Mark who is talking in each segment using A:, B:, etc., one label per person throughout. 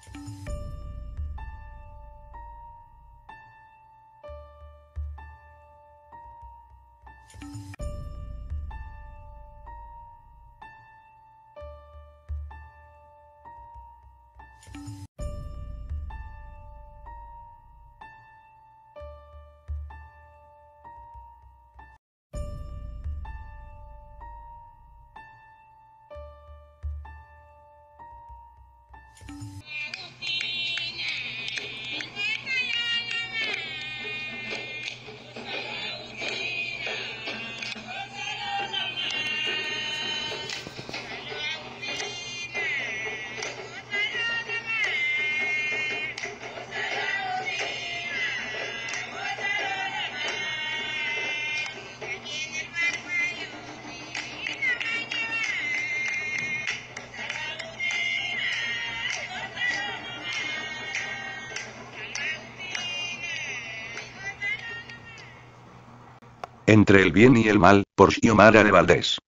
A: Entre el bien y el mal, por Xiomara de Valdés.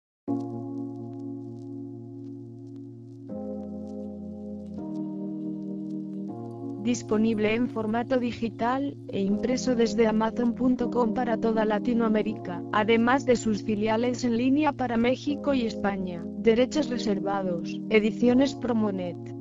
B: Disponible en formato digital e impreso desde Amazon.com para toda Latinoamérica, además de sus filiales en línea para México y España. Derechos reservados. Ediciones Promonet.